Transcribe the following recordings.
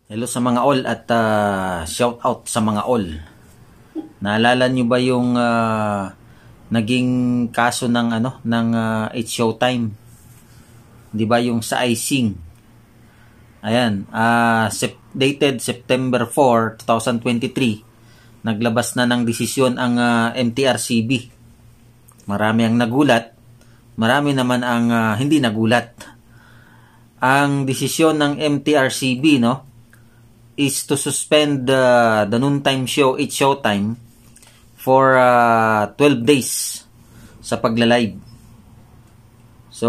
Hello sa mga all at shout out sa mga all. Naalala niyo ba yung naging kaso ng It's Showtime? 'Di ba yung sa icing? Ayan, dated September 4, 2023, naglabas na ng desisyon ang MTRCB. Marami ang nagulat, marami naman ang hindi nagulat. Ang desisyon ng MTRCB, is to suspend the noontime show, It's Showtime, for 12 days sa pagla-live. So,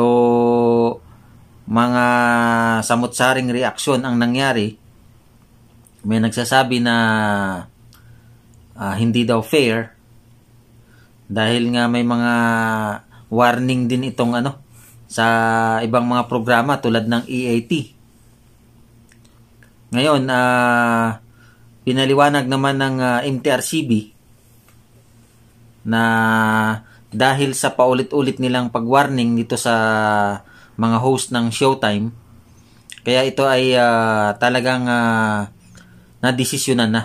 mga samot-saring reaksyon ang nangyari. May nagsasabi na hindi daw fair dahil nga may mga warning din itong sa ibang mga programa tulad ng EAT. Ngayon, pinaliwanag naman ng MTRCB na dahil sa paulit-ulit nilang pag-warning dito sa mga host ng Showtime, kaya ito ay talagang nadesisyonan na.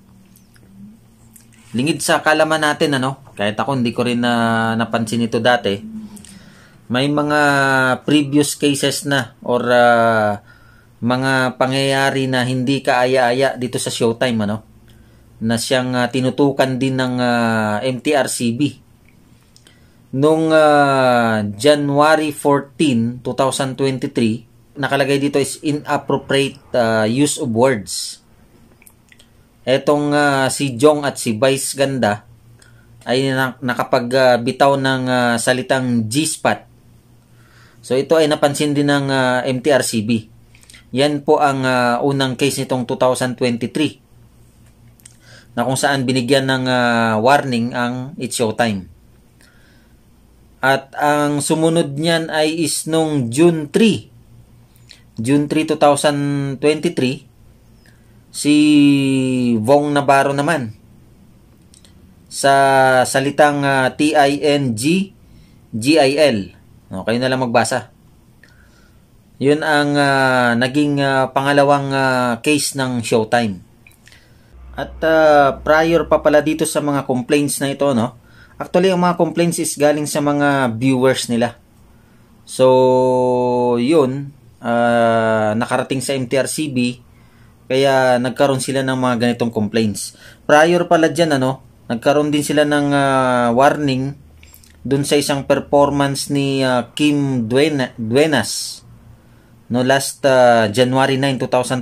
Lingid sa kalaman natin, kahit ako hindi ko rin napansin ito dati, may mga previous cases na or mga pangyayari na hindi kaaya-aya dito sa Showtime, na siyang tinutukan din ng MTRCB. Nung January 14, 2023, nakalagay dito is inappropriate use of words. Etong si Jong at si Vice Ganda ay nakapagbitaw ng salitang G-spot. So ito ay napansin din ng MTRCB. Yan po ang unang case nitong 2023 na kung saan binigyan ng warning ang It's Showtime. At ang sumunod niyan ay is nung June 3, 2023, si Vong Navarro naman sa salitang TING-GIL. Kayo na lang magbasa. Yun ang naging pangalawang case ng Showtime. At prior pa pala dito sa mga complaints na ito, actually ang mga complaints is galing sa mga viewers nila. So, yun, nakarating sa MTRCB, kaya nagkaroon sila ng mga ganitong complaints. Prior pala dyan, nagkaroon din sila ng warning dun sa isang performance ni Kim Duenas. Last January 9,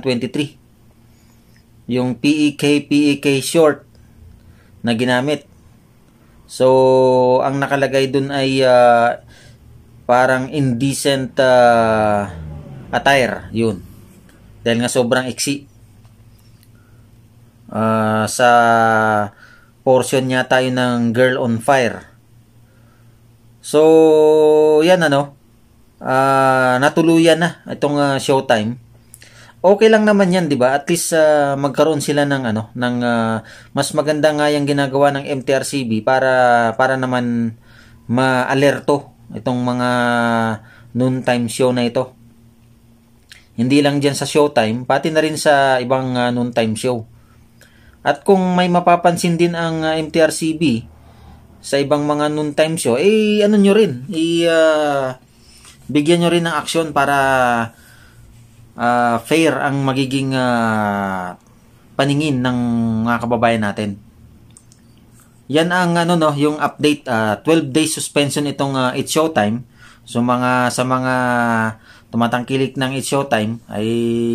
2023. Yung PEK short na ginamit. So, ang nakalagay dun ay parang indecent attire. Yun. Dahil nga sobrang iksi. Sa portion niya tayo ng Girl on Fire. So, yan natuluyan na itong Showtime. Okay lang naman yan, 'di ba? At least magkaroon sila ng mas maganda nga yung ginagawa ng MTRCB para naman ma-alerto itong mga noontime show na ito. Hindi lang diyan sa Showtime, pati na rin sa ibang noontime show. At kung may mapapansin din ang MTRCB sa ibang mga noontime show, nyo rin, bigyan nyo rin ng aksyon para fair ang magiging paningin ng mga kababayan natin. Yan ang yung update, 12 days suspension itong It's Showtime. So sa mga tumatangkilik ng It's Showtime ay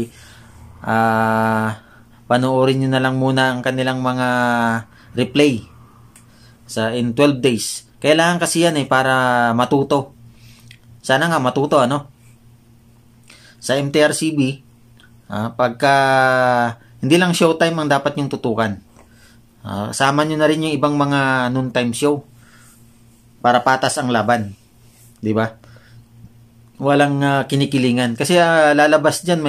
panoorin niyo na lang muna ang kanilang mga replay in 12 days. Kailangan kasi yan para matuto. Sana nga matuto, Sa MTRCB, pagka hindi lang Showtime ang dapat yung tutukan. Sama nyo na rin yung ibang mga noontime show para patas ang laban. 'Di ba? Walang kinikilingan. Kasi lalabas diyan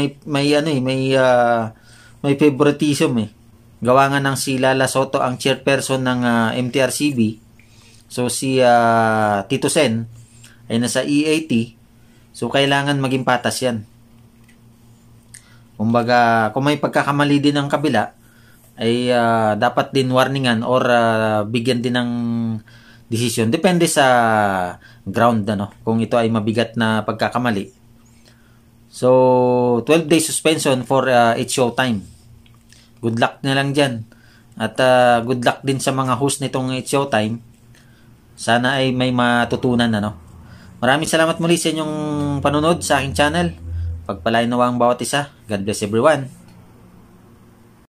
may favoritism Gawa nga ng si Lala Soto ang chairperson ng MTRCB. So si Tito Sen ay nasa EAT. So kailangan maging patas yan. Kumbaga, kung may pagkakamali din ng kabila, ay dapat din warningan or bigyan din ng decision. Depende sa ground, ano, kung ito ay mabigat na pagkakamali. So, 12 days suspension for each showtime. Good luck na lang dyan. At good luck din sa mga host nitong each showtime. Sana ay may matutunan, ano. Maraming salamat muli sa inyong panunod sa aking channel. Pagpalain nawa ang bawat isa. God bless everyone.